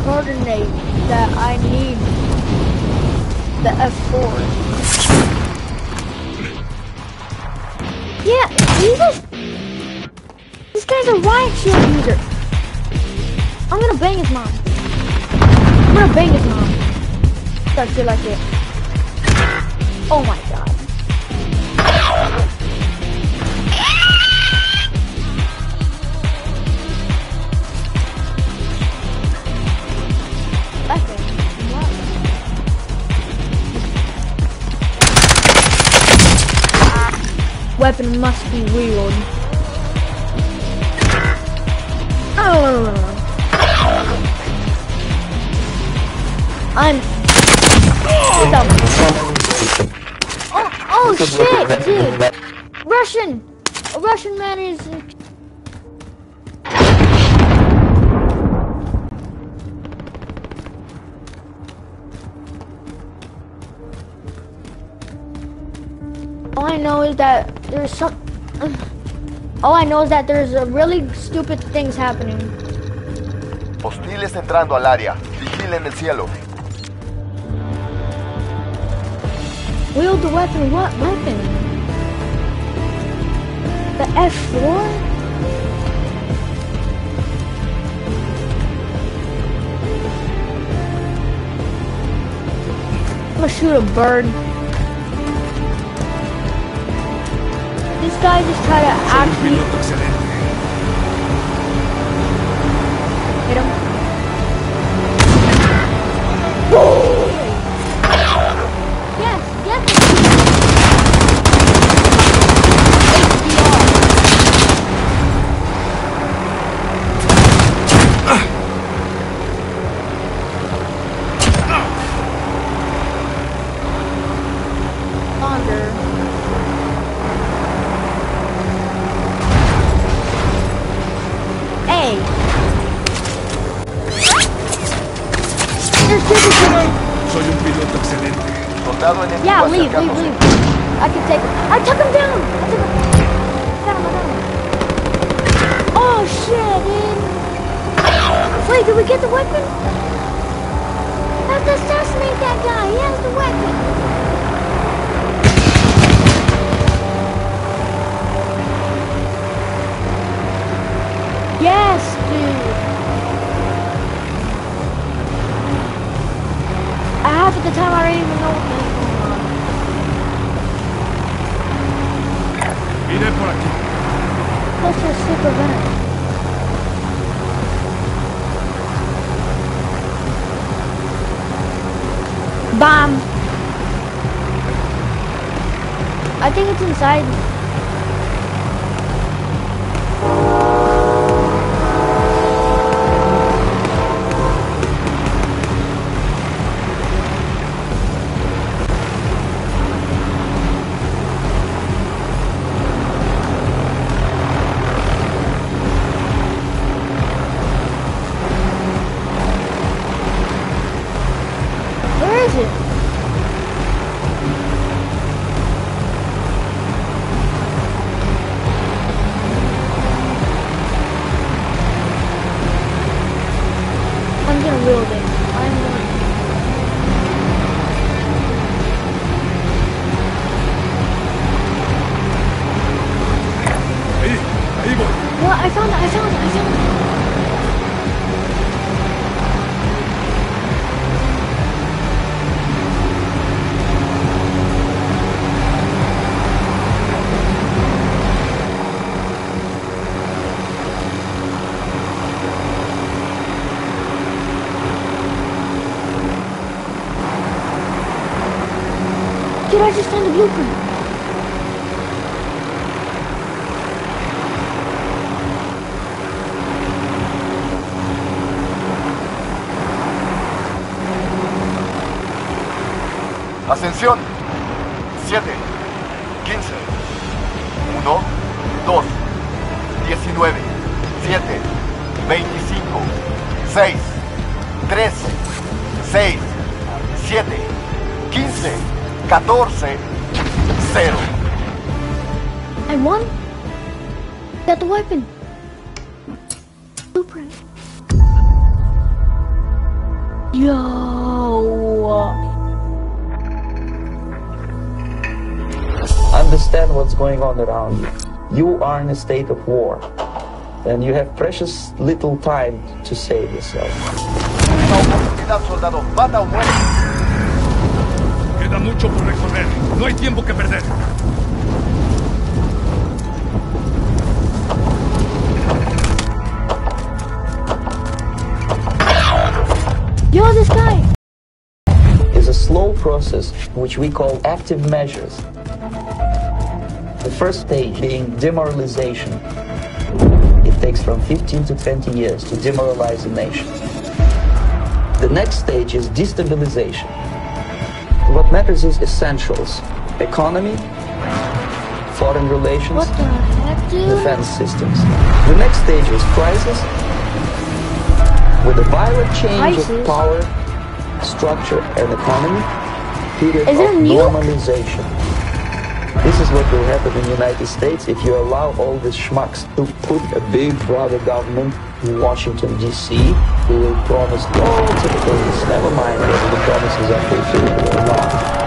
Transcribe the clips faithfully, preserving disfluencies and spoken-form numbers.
coordinate that I need the F four. Yeah, Jesus! This guy's a riot shield user. I'm gonna bang his mom. I'm gonna bang his mom. Start shit like it. Oh my god. Weapon must be reloaded. Oh, I'm. Oh, oh shit, dude! Russian, a Russian man is. All I know is that there's some. All I know is that there's a really stupid things happening. Hostiles entrando al área. Vigilen el cielo. Wield the weapon. What weapon? The F four? I'm gonna shoot a bird. This guy just tried to actually hit him. Yes, yes. Longer. Hey. There's people coming. Soy un piloto excelente. Soldado enemigo Yeah, leave, leave, acercándose. leave. I can take him. I took him down. I took him. Got him, I got him. Oh shit, dude. Wait, did we get the weapon? I have to assassinate that guy. He has the weapon. Yes, dude. Half of the time I don't even know what the heck's going on. Mire por aquí. Close to a super vent. Bomb. I think it's inside. Where is it? I'm gonna wield it. I'm gonna. Ahí, ahí voy. Well, I found it. I found it. I found it. Dude, I just found the blueprint. Ascensión. siete, quince, uno, dos, diecinueve, siete, veinticinco, seis, tres, seis, siete, quince, catorce, cero. I won. Got the weapon. Blueprint. Yo. Understand what's going on around you. You are in a state of war, and you have precious little time to save yourself. Oportunidad, soldado. Mata o muere. Queda mucho por recorrer. No hay tiempo que perder. Yo, this guy. It's a slow process which we call active measures. The first stage being demoralization. It takes from fifteen to twenty years to demoralize a nation. The next stage is destabilization. What matters is essentials: economy, foreign relations, What the heck, dude? defense systems. The next stage is crisis, with a violent change Crisis? of power, structure, and economy. Period Is there of a nuke? normalization. This is what will happen in the United States if you allow all these schmucks to put a big brother government in Washington, D C, who will promise all typical things, never mind whether the promises are fulfilled or not.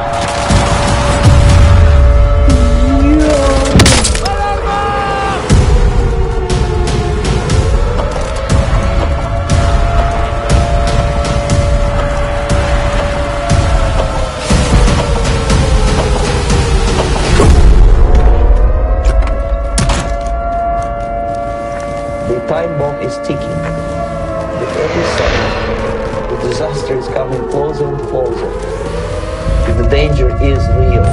The time bomb is ticking. With every second, the disaster is coming closer and closer. The danger is real.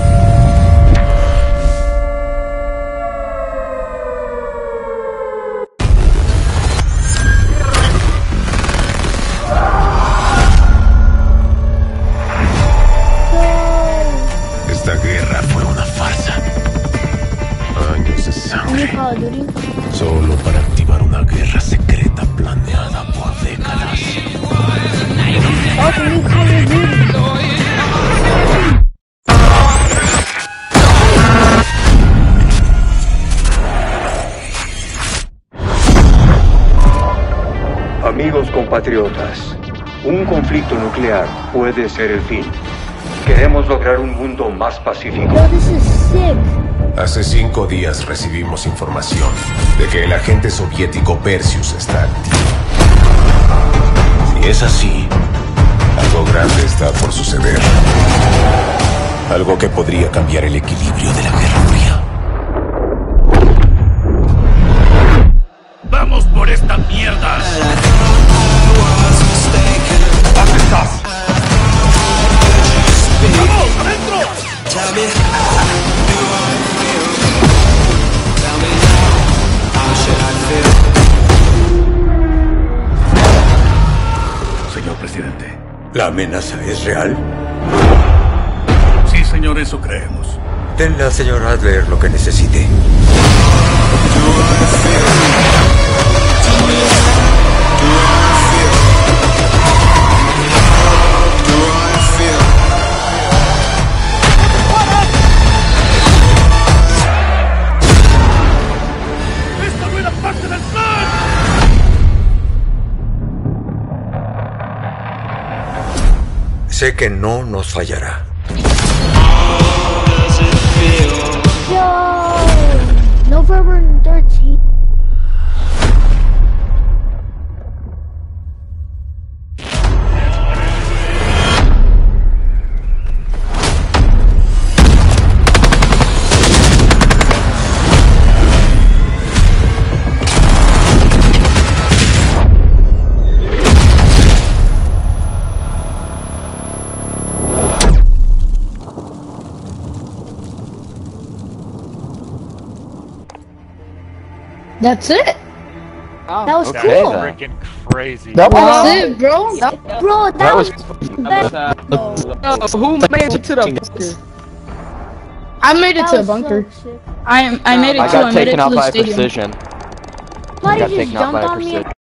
Esta guerra fue una farsa. Años de sangre. Call of Duty. Solo para activar una guerra secreta planeada por décadas. Oh, the new Call of Duty. Amigos compatriotas, un conflicto nuclear puede ser el fin. Queremos lograr un mundo más pacífico. Yo, this is sick. Hace cinco días recibimos información de que el agente soviético Perseus está activo. Si es así, algo grande está por suceder. Algo que podría cambiar el equilibrio de la Guerra Fría. ¡Vamos por esta mierda! ¿Dónde estás? ¡Vamos, adentro! Señor presidente. ¿La amenaza es real? Sí, señor, eso creemos. Denle al señor Adler lo que necesite. ¡Esta no era parte del plan! Sé que no nos fallará. Yo, November thirteenth. That's it. That was Okay, cool. then. Freaking crazy. That's Wow. it, bro. Bro, that, That was, was- the best. Uh, who made it to the bunker? I made it That to a was bunker. so sick. I am. I made it I too. got I made it taken to out the by stadium. precision. Why I got did you taken out jump by on me? precision.